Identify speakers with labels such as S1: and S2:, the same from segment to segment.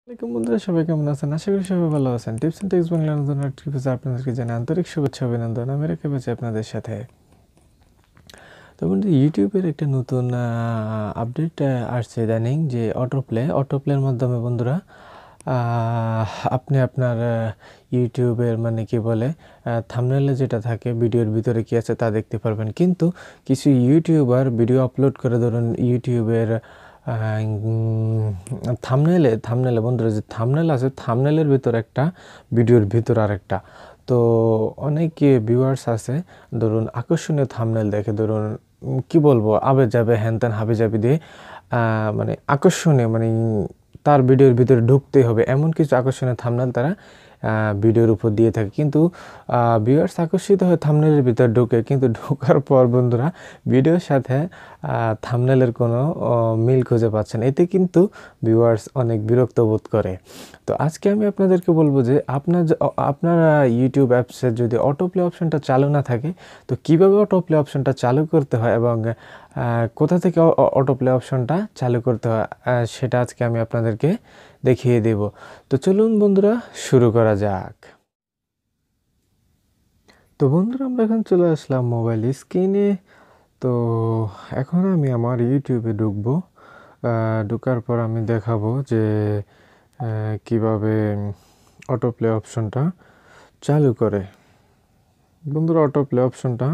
S1: আসসালামাইকুম বন্ধুরা, সবাই কেমন আছেন? আশা করি সবাই ভালো আছেন। টিপস এন্ড ট্রিক্স বাংলা নতুন ট্রিপসে আপনাদেরকে জানাই আন্তরিক শুভেচ্ছা অভিনন্দন। আমি রেখে পেয়েছি আপনাদের সাথে। তো বন্ধু, ইউটিউবের একটা নতুন আপডেট আসছে ইদানিং, যে অটো প্লের মাধ্যমে বন্ধুরা আপনি আপনার ইউটিউবের মানে কি বলে থাম্বনেলে যেটা থাকে, ভিডিওর ভিতরে কি আছে তা দেখতে পারবেন। কিন্তু কিছু ইউটিউবার ভিডিও আপলোড করে, ধরুন ইউটিউবের থাম্বনেলে বন্ধুরা, যে থাম্বনেল আছে, থাম্বনেলের ভিতর একটা, ভিডিওর ভিতর আরেকটা। তো অনেক ভিউয়ার্স আছে, ধরুন আকর্ষণীয় থাম্বনেল দেখে, ধরুন কি বলবো, আবে যাবে হ্যান ত্যান হাবি জাবি দিয়ে মানে আকর্ষণীয়, মানে তার ভিডিওর ভিতরে ঢুকতেই হবে এমন কিছু আকর্ষণীয় থাম্বনেল তারা ভিডিওর উপর দিয়ে থাকে। কিন্তু ভিউয়ার্স আকর্ষিত হয়ে থাম্বনেলের ভিতর ঢুকে, কিন্তু ঢোকার পর বন্ধুরা ভিডিওর সাথে থাম্বনেলের কোনো মিল খুঁজে পাচ্ছেন। এতে কিন্তু ভিউয়ার্স অনেক বিরক্ত বোধ করে। তো আজকে আমি আপনাদেরকে বলবো যে আপনার ইউটিউব অ্যাপসের যদি অটোপ্লে অপশনটা চালু না থাকে, তো কীভাবে অটোপ্লে অপশনটা চালু করতে হয় এবং কোথা থেকে অটোপ্লে অপশনটা চালু করতে হয়, সেটা আজকে আমি আপনাদেরকে দেখিয়ে দেব। তো চলুন বন্ধুরা, শুরু করা যাক। তো বন্ধুরা, আমরা এখন চলে আসলাম মোবাইল স্ক্রিনে। তো এখন আমি আমার ইউটিউবে ঢুকবো। ঢোকার পর আমি দেখাবো যে কিভাবে অটোপ্লে অপশনটা চালু করে। বন্ধুরা, অটোপ্লে অপশনটা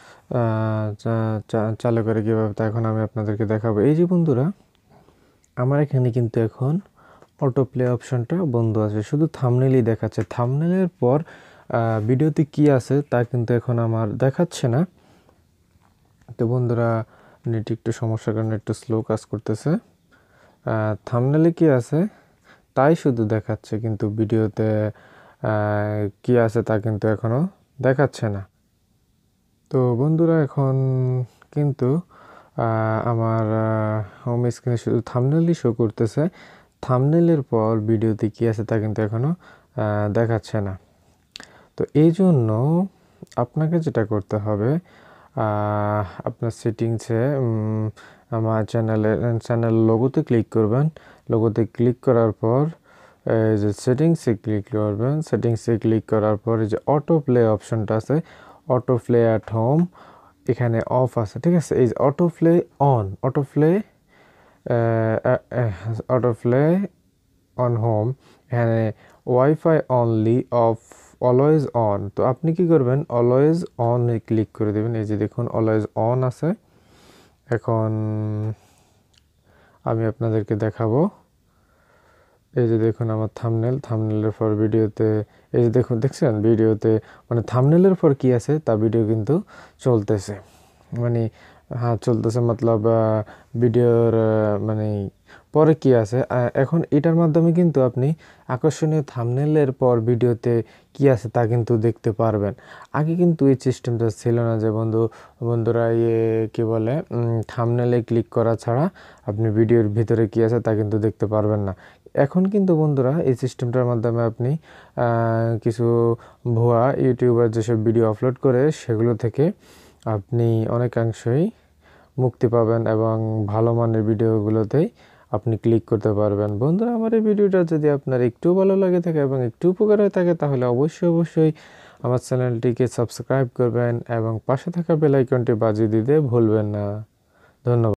S1: চালু করে কীভাবে, তা এখন আমি আপনাদেরকে দেখাবো। এই যে বন্ধুরা, আমার এখানে কিন্তু এখন অটোপ্লে অপশনটা বন্ধ আছে, শুধু থাম্বনেলই দেখাচ্ছে। থাম্বনেলের পর ভিডিওতে কি আছে তা কিন্তু এখন আমার দেখাচ্ছে না। তো বন্ধুরা, নেট একটু সমস্যার কারণে একটু স্লো কাজ করতেছে। থাম্বনেলে কি আছে তাই শুধু দেখাচ্ছে, কিন্তু ভিডিওতে কি আছে তা কিন্তু এখনও দেখাচ্ছে না। তো বন্ধুরা, এখন কিন্তু আমার হোম স্ক্রিনে শুধু থাম্বনেলই শো করতেছে। থাম্বনেলের পর ভিডিওতে কী আছে তা কিন্তু এখনও দেখাচ্ছে না। তো এই জন্য আপনাকে যেটা করতে হবে, আপনার সেটিংসে আমার চ্যানেল লোগোতে ক্লিক করবেন। লোগোতে ক্লিক করার পর এই যে সেটিংসে ক্লিক করবেন। সেটিংসে ক্লিক করার পর এই যে অটো প্লে অপশনটা আছে, অটো প্লে অ্যাট হোম, এখানে অফ আছে, ঠিক আছে। এই যে auto play on, auto play on home, এখানে wifi only off always on. তো আপনি কি করবেন, অলওয়েজ অন ক্লিক করে দেবেন। এই যে দেখুন অলওয়েজ অন আছে। এখন আমি আপনাদেরকে দেখাবো। এই যে দেখুন আমার থাম্বনেলের পর ভিডিওতে, এই যে দেখুন, দেখছেন ভিডিওতে মানে থাম্বনেলের পর কি আছে তা ভিডিও কিন্তু চলতেছে, মানে হ্যাঁ চলতেছে, মতলব ভিডিওর মানে পরে কি আছে। এখন এটার মাধ্যমে কিন্তু আপনি আকর্ষণীয় থাম্বনেলের পর ভিডিওতে কি আছে তা কিন্তু দেখতে পারবেন। আগে কিন্তু এই সিস্টেমটা ছিল না, যে বন্ধুরা কি বলে থাম্বনেলে ক্লিক করা ছাড়া আপনি ভিডিওর ভিতরে কি আছে তা কিন্তু দেখতে পারবেন না। এখন কিন্তু বন্ধুরা এই সিস্টেমটার মাধ্যমে আপনি কিছু ভুয়া ইউটিউবার যেসব ভিডিও আপলোড করে সেগুলো থেকে আপনি অনেকাংশই মুক্তি পাবেন এবং ভালো মানের ভিডিওগুলোতেই আপনি ক্লিক করতে পারবেন। বন্ধুরা, আমার এই ভিডিওটা যদি আপনার একটু ভালো লাগে থাকে এবং একটু উপকার হয়ে থাকে, তাহলে অবশ্যই আমার চ্যানেলটিকে সাবস্ক্রাইব করবেন এবং পাশে থাকা বেল আইকনটি বাজিয়ে দিতে ভুলবেন না। ধন্যবাদ।